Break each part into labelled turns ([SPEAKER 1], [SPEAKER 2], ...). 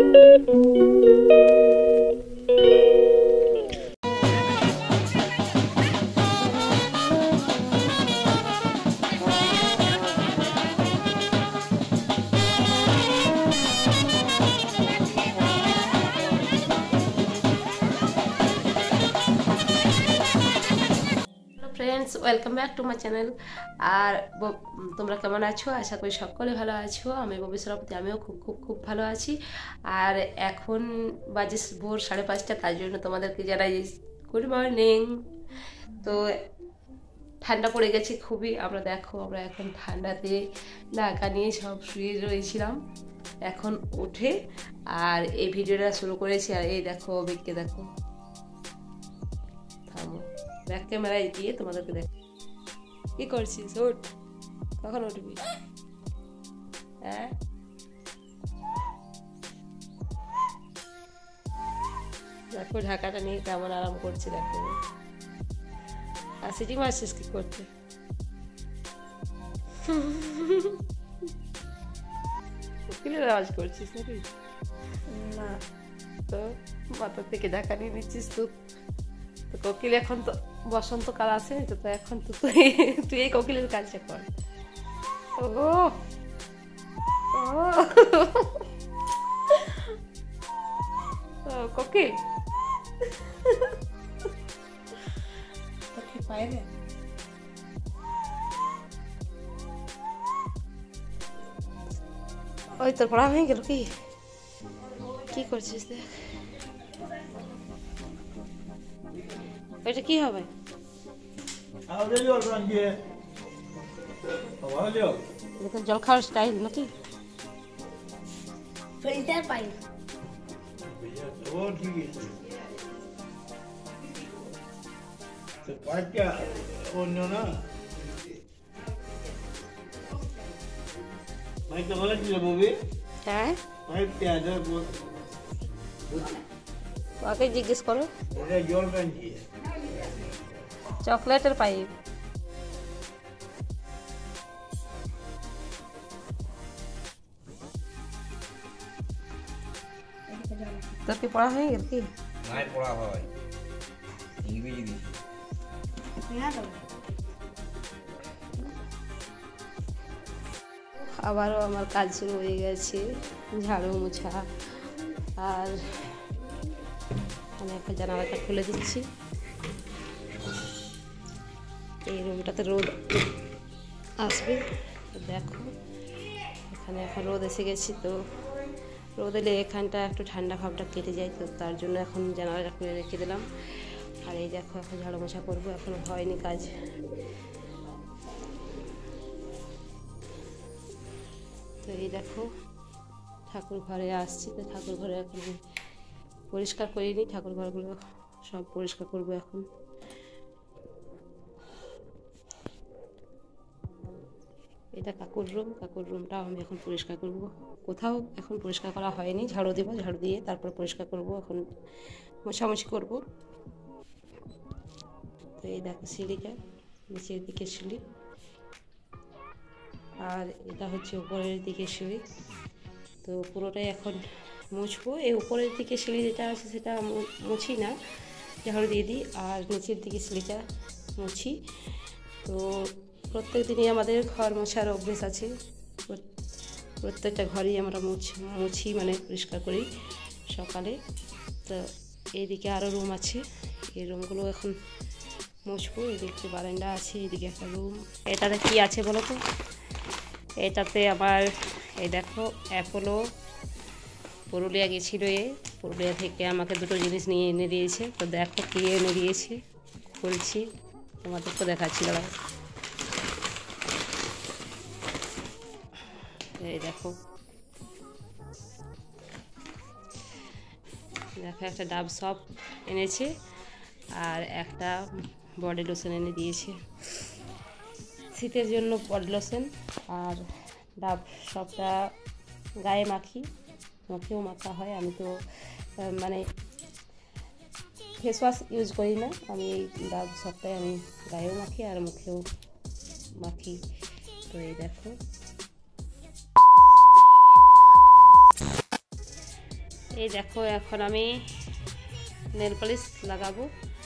[SPEAKER 1] Friends welcome back to my channel और তোমরা কেমন আছো আশা করি সকলে ভালো আছো আমি ববি সরপতি আমিও খুব খুব খুব ভালো আছি আর এখন বাজে ভোর 5:30 তার জন্য তোমাদেরকে জানাই গুড মর্নিং তো ঠান্ডা পড়ে গেছে খুবই আমরা দেখো আমরা এখন ঠান্ডাতে ঢাকা নিয়ে সব শুয়ে রয়েছিলাম এখন উঠে আর এই ভিডিওটা শুরু করেছি আর এই দেখো বিককে দেখো থামো ব্যাক ক্যামেরায় দিয়ে তোমাদেরকে দেখ কি করছিস ওঠ কখন উঠবি হ্যাঁ দেখো ঢাকাটা নিয়ে কেমন আরাম করছি দেখো আর সিটি মারছিস কি করতে উকিলের আওয়াজ করছিস নাকি না তো মাথা থেকে ঢাকা নিয়ে নিচ্ছিস তো কোকিল এখন তো বসন্তকাল আছে তো এখন তো তুই এই কোকিলের কাজটা কর ও কোকিল কি পায় রে ওই তোর পড়া হয়ে গেল কি করছিস দেখ এটা কি হবে দেখুন জল খাওয়ার স্টাইল নাকি ফিল্টার পাইপ
[SPEAKER 2] অন্য না পাইপটা ভালো ছিল ববি
[SPEAKER 1] হ্যাঁ
[SPEAKER 2] পাইপটা
[SPEAKER 1] ওকে জিজ্ঞেস করো
[SPEAKER 2] এটা জল টানছি
[SPEAKER 1] চকলেটের পাইপ তোর কি পড়া হয়ে গেল কি
[SPEAKER 3] নাই পড়া হয় ইংরেজি দিই
[SPEAKER 1] আবারও আমার কাজ শুরু হয়ে গেছে ঝাড়ু মোছা আর আমি একটা জানালাটা খুলে দিচ্ছি এই রুমটাতে রোদ আসবে দেখো এখানে এখন রোদ এসে গেছি তো রোদ এলে এখানটা একটু ঠান্ডা ভাবটা কেটে যায় তো তার জন্য এখন জানালাটা খুলে রেখে দিলাম আর এই দেখো এখন ঝাড়ু মোছা করবো এখনো হয়নি কাজ তো এই দেখো ঠাকুর ঘরে আসছি তো ঠাকুর ঘরে এখন পরিষ্কার করিনি ঠাকুর ঘরগুলো সব পরিষ্কার করবো এখন এটা কাকুর রুমটাও আমি এখন পরিষ্কার করব কোথাও এখন পরিষ্কার করা হয়নি ঝাড়ু দেবো ঝাড়ু দিয়ে তারপর পরিষ্কার করব এখন মোছামুছি করব তো এই দেখো সিঁড়িটা নিচের দিকে সিঁড়ি আর এটা হচ্ছে উপরের দিকে সিঁড়ি তো পুরোটাই এখন মুছবো এই উপরের দিকে সিঁড়ি যেটা আছে সেটা মুছি না ঝাড়ু দিয়ে দিই আর নিচের দিকে সিঁড়িটা মুছি তো প্রত্যেক দিনই আমাদের ঘর মোছার অভ্যেস আছে প্রত্যেকটা ঘরেই আমরা মুছি মানে পরিষ্কার করি সকালে তো এইদিকে আরও রুম আছে এই রুমগুলো এখন মুছবো এদিকে বারান্দা আছে এদিকে একটা রুম এটাতে কি আছে বলো তো এটাতে আবার এই দেখো অ্যাপোলো পুরুলিয়া গেছিল পুরুলিয়া থেকে আমাকে দুটো জিনিস নিয়ে এনে দিয়েছে তো দেখো কী এনে দিয়েছে খুলছি তোমাদেরকে দেখাচ্ছি দাঁড়া এই দেখো একটা ডাব সপ এনেছে আর একটা বডি লোশন এনে দিয়েছে শীতের জন্য বডি লোশন আর ডাব সবটা গায়ে মাখি মুখেও মাখা হয় আমি তো মানে ফেস ওয়াশ ইউজ করি না আমি এই ডাব সবটাই আমি গায়েও মাখি আর মুখেও মাখি তো এই দেখো এই দেখো এখন আমি নেল পলিশ লাগাবো।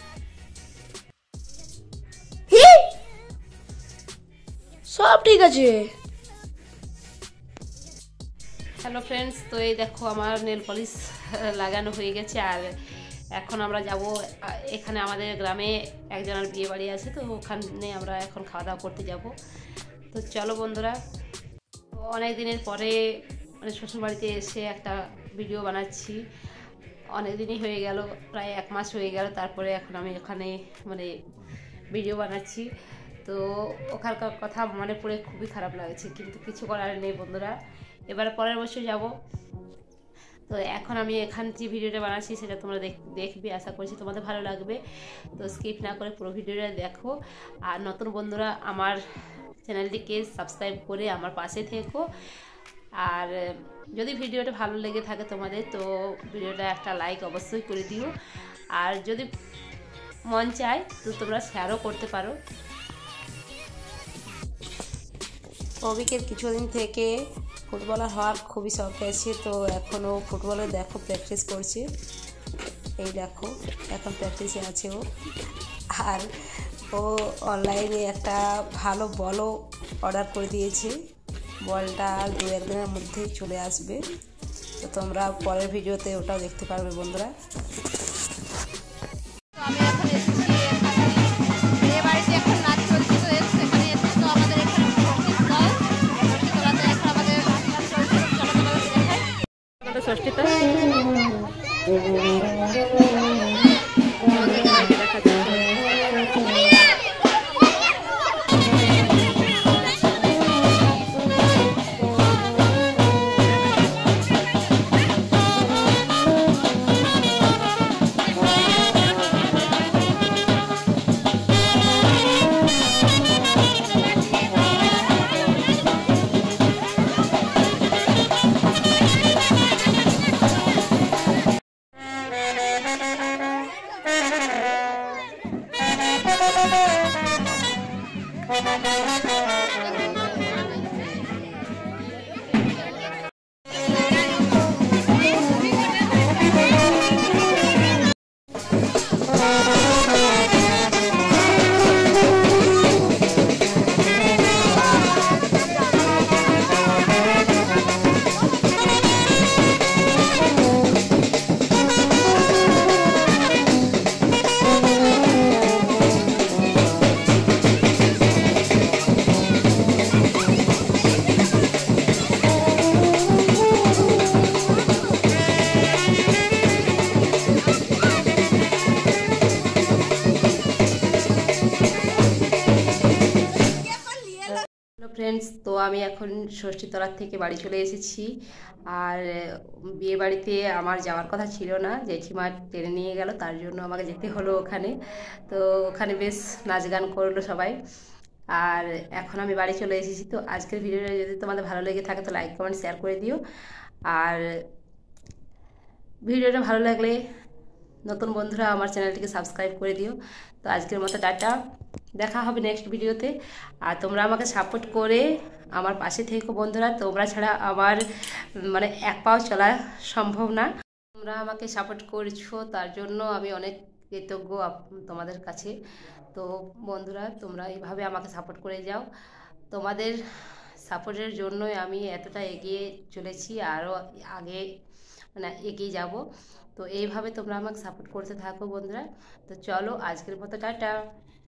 [SPEAKER 4] সব ঠিক আছে।
[SPEAKER 1] হ্যালো ফ্রেন্ডস, তো এই দেখো আমার নেল পলিশ লাগানো হয়ে গেছে। আর এখন আমরা যাব, এখানে আমাদের গ্রামে একজনের বিয়ে বাড়ি আছে, তো ওখানে আমরা এখন খাওয়া দাওয়া করতে যাব। তো চলো বন্ধুরা, অনেক দিনের পরে মানে শ্বশুরবাড়িতে এসে একটা ভিডিও বানাচ্ছি। অনেক দিনই হয়ে গেল, প্রায় 1 মাস হয়ে গেল। তারপরে এখন আমি ওখানে মানে ভিডিও বানাচ্ছি। তো ওখানকার কথা মনে পড়ে খুবই খারাপ লাগছে, কিন্তু কিছু করার নেই বন্ধুরা। এবারে পরের বছর যাব। তো এখন আমি এখান যে ভিডিওটা বানাচ্ছি সেটা তোমরা দেখবে, আশা করছি তোমাদের ভালো লাগবে। তো স্কিপ না করে পুরো ভিডিওটা দেখো। আর নতুন বন্ধুরা আমার চ্যানেলটিকে সাবস্ক্রাইব করে আমার পাশে থেকো। আর যদি ভিডিওটা ভালো লেগে থাকে তোমাদের, তো ভিডিওটা একটা লাইক অবশ্যই করে দিও। আর যদি মন চায় তো তোমরা শেয়ারও করতে পারো। অবিকের কিছুদিন থেকে ফুটবলার হওয়ার খুবই শখ আছে, তো এখনও ফুটবলে দেখো প্র্যাকটিস করছে। এই দেখো এখন প্র্যাকটিসে আছে ও। আর ও অনলাইনে একটা ভালো বলও অর্ডার করে দিয়েছে। বলটা 2-1 দিনের মধ্যেই চলে আসবে। তো তোমরা পরের ভিডিওতে ওটাও দেখতে পারবে বন্ধুরা।
[SPEAKER 4] আমি এখন এসেছি এখানে বিয়ে বাড়িতে, এখন নাচ চলছে, তো সেখানে এসেছি। তো আমাদের এখানে ষষ্ঠীতলাতে এখন আমাদের নাচ চলছে। চলো তোমাদের দেখাই।
[SPEAKER 1] ষষ্ঠীটা ফ্রেন্ডস, তো আমি এখন ষষ্ঠীতলার থেকে বাড়ি চলে এসেছি। আর বিয়ে বাড়িতে আমার যাওয়ার কথা ছিল না, জেঠিমা টেনে নিয়ে গেল, তার জন্য আমাকে যেতে হলো ওখানে। তো ওখানে বেশ নাচ গান করলো সবাই। আর এখন আমি বাড়ি চলে এসেছি। তো আজকের ভিডিওটা যদি তোমাদের ভালো লেগে থাকে তো লাইক কমেন্ট শেয়ার করে দিও। আর ভিডিওটা ভালো লাগলে নতুন বন্ধুরা আমার চ্যানেলটিকে সাবস্ক্রাইব করে দিও। তো আজকের মতো টাটা, দেখা হবে নেক্সট ভিডিওতে। আর তোমরা আমাকে সাপোর্ট করে আমার পাশে থেকো বন্ধুরা। তোমরা ছাড়া আমার মানে এক পাও চলা সম্ভব না। তোমরা আমাকে সাপোর্ট করছো, তার জন্য আমি অনেক কৃতজ্ঞ তোমাদের কাছে। তো বন্ধুরা তোমরা এইভাবে আমাকে সাপোর্ট করে যাও। তোমাদের সাপোর্টের জন্যই আমি এতটা এগিয়ে চলেছি, আরও আগে মানে এগিয়ে যাব। তো এইভাবে তোমরা আমাকে সাপোর্ট করতে থাকো বন্ধুরা। তো চলো আজকের মতো টাটা।